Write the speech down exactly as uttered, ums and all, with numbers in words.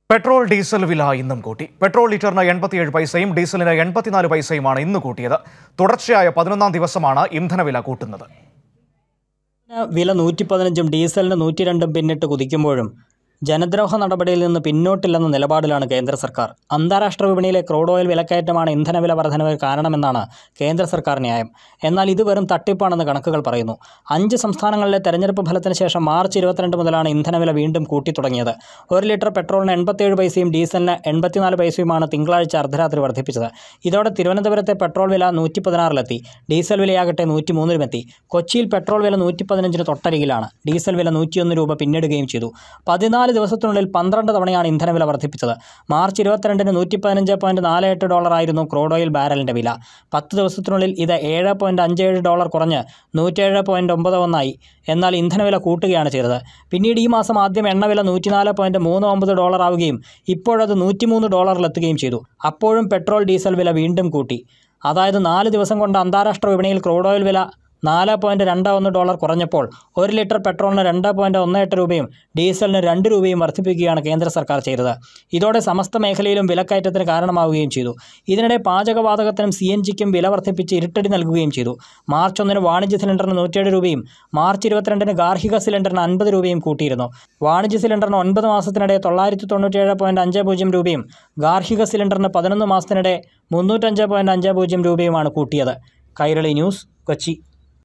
Petrol diesel വില ഇന്നും കൂട്ടി. പെട്രോൾ ലിറ്ററിന് എൺപത്തിയേഴ് പൈസയും ഡീസലിന് എൺപത്തിനാല് പൈസയുമാണ് ഇന്ന് കൂട്ടിയത്. തുടർച്ചയായ പതിനൊന്നാം ദിവസമാണ് ഇന്ധനവില കൂട്ടുന്നത്. വില നൂറ്റി പതിനഞ്ചും ഡീസലിന് നൂറ്റി രണ്ടും പിന്നിട്ട് കുതിക്കുമ്പോഴും ജനദ്രോഹ നടപടിയിൽ നിന്ന് പിന്നോട്ടില്ലെന്ന നിലപാടിലാണ് കേന്ദ്ര സർക്കാർ. അന്താരാഷ്ട്ര വിപണിയിലെ ക്രൂഡ് ഓയിൽ വിലക്കയറ്റമാണ് ഇന്ധനവില വർധനവ് കാരണമെന്നാണ് കേന്ദ്ര സർക്കാർ ന്യായം. എന്നാൽ ഇത് വെറും തട്ടിപ്പാണെന്ന് കണക്കുകൾ പറയുന്നു. അഞ്ച് സംസ്ഥാനങ്ങളിലെ തെരഞ്ഞെടുപ്പ് ഫലത്തിന് ശേഷം മാർച്ച് ഇരുപത്തിരണ്ട് മുതലാണ് ഇന്ധനവില വീണ്ടും കൂട്ടിത്തുടങ്ങിയത്. ഒരു ലിറ്റർ പെട്രോളിന് എൺപത്തിയേഴ് പൈസയും ഡീസലിന് എൺപത്തിനാല് പൈസയുമാണ് തിങ്കളാഴ്ച അർദ്ധരാത്രി വർദ്ധിപ്പിച്ചത്. ഇതോടെ തിരുവനന്തപുരത്തെ പെട്രോൾ വില നൂറ്റി പതിനാറിലെത്തി. ഡീസൽ വിലയാകട്ടെ നൂറ്റി മൂന്നിലുമെത്തി. കൊച്ചിയിൽ പെട്രോൾ വില നൂറ്റി പതിനഞ്ചിന് തൊട്ടരികിലാണ്. ഡീസൽ വില നൂറ്റിയൊന്ന് രൂപ പിന്നിടുകയും ചെയ്തു. പതിനാല് ദിവസത്തിനുള്ളിൽ പന്ത്രണ്ട് തവണയാണ് ഇന്ധനവില വർദ്ധിപ്പിച്ചത്. മാർച്ച് ഇരുപത്തിരണ്ടിന് നൂറ്റി പതിനഞ്ച് പോയിന്റ് നാല് എട്ട് ഡോളറായിരുന്നു ക്രൂഡ് ഓയിൽ ബാരലിൻ്റെ വില. പത്ത് ദിവസത്തിനുള്ളിൽ ഇത് ഏഴ് പോയിന്റ് അഞ്ച് ഏഴ് ഡോളർ കുറഞ്ഞ് നൂറ്റേഴ് പോയിന്റ് ഒമ്പത് ഒന്നായി. എന്നാൽ ഇന്ധനവില കൂട്ടുകയാണ് ചെയ്തത്. പിന്നീട് ഈ മാസം ആദ്യം എണ്ണവില നൂറ്റിനാല് പോയിന്റ് മൂന്ന് ഒമ്പത് ഡോളർ ആവുകയും ഇപ്പോഴത് നൂറ്റിമൂന്ന് ഡോളറിലെത്തുകയും ചെയ്തു. അപ്പോഴും പെട്രോൾ ഡീസൽ വില വീണ്ടും കൂട്ടി. അതായത് നാല് ദിവസം കൊണ്ട് അന്താരാഷ്ട്ര വിപണിയിൽ ക്രൂഡ് ഓയിൽ വില നാല് പോയിന്റ് രണ്ട് ഒന്ന് ഡോളർ കുറഞ്ഞപ്പോൾ ഒരു ലിറ്റർ പെട്രോളിന് രണ്ട് പോയിന്റ് ഒന്ന് എട്ട് രൂപയും ഡീസലിന് രണ്ട് രൂപയും വർദ്ധിപ്പിക്കുകയാണ് കേന്ദ്ര സർക്കാർ ചെയ്തത്. ഇതോടെ സമസ്ത മേഖലയിലും വിലക്കയറ്റത്തിന് കാരണമാവുകയും ചെയ്തു. ഇതിനിടെ പാചകവാതകത്തിനും സി എൻ ജിക്കും വില വർദ്ധിപ്പിച്ച് ഇരുട്ടടി നൽകുകയും ചെയ്തു. മാർച്ച് ഒന്നിന് വാണിജ്യ സിലിണ്ടറിന് നൂറ്റിയേഴ് രൂപയും മാർച്ച് ഇരുപത്തിരണ്ടിന് ഗാർഹിക സിലിണ്ടറിന് അൻപത് രൂപയും കൂട്ടിയിരുന്നു. വാണിജ്യ സിലിണ്ടറിന് ഒൻപത് മാസത്തിനിടെ തൊള്ളായിരത്തി തൊണ്ണൂറ്റിയേഴ് പോയിന്റ് അഞ്ച് പൂജ്യം രൂപയും ഗാർഹിക സിലിണ്ടറിന് പതിനൊന്ന് മാസത്തിനിടെ മുന്നൂറ്റഞ്ച് പോയിന്റ് അഞ്ച് പൂജ്യം രൂപയുമാണ് കൂട്ടിയത്. കൈരളി ന്യൂസ്, കൊച്ചി.